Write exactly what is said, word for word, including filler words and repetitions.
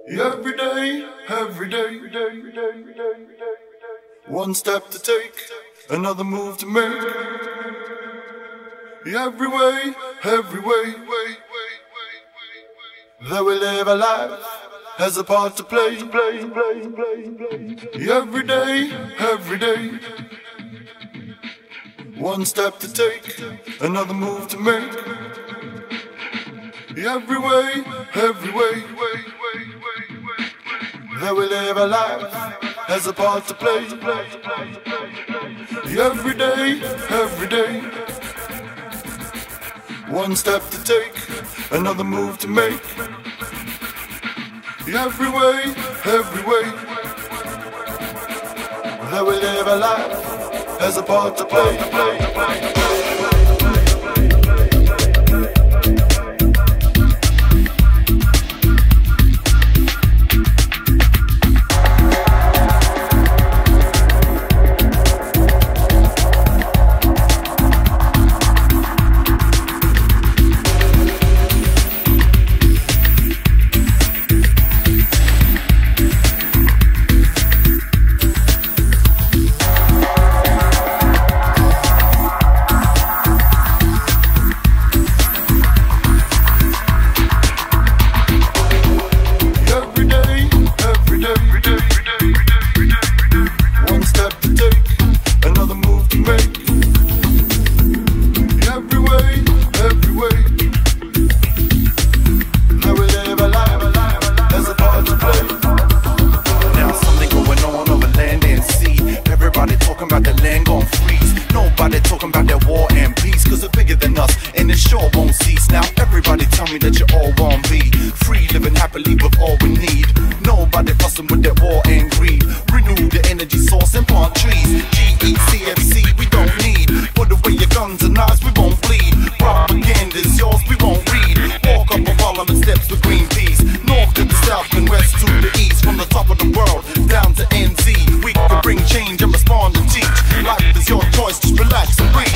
Every day, every day, one step to take, another move to make. Every way, every way, that we live our life has a part to play. Every day, every day, one step to take, another move to make. Every way, every way, that we live our life has a part to play. Every day, every day, one step to take, another move to make. Every way, every way, that we live our life has a part to play. Change and respond and teach. Life is your choice, just relax and breathe.